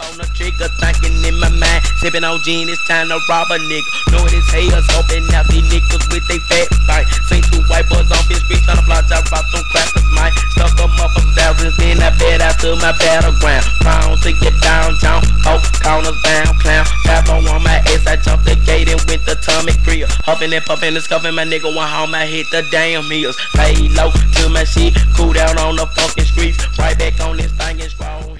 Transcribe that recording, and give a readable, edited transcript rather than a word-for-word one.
on the trigger, thinking in my mind, sipping on gin, it's time to rob a nigga. Know it is haters, hoping out these niggas with they fat thing. Seen two white boys on this street trying to fly, I rock some crackers, man. Stuck them up for thousands, then I bet out to my battleground. Pound to get downtown, both corners bound, clown. Tap on my ass, I jumped the gate and went to Tommy Creel. Huffing and puffing and scuffing, my nigga went home, I hit the damn hills. Lay low to my shit, cool down on the fucking streets. Right back on this thing and strong.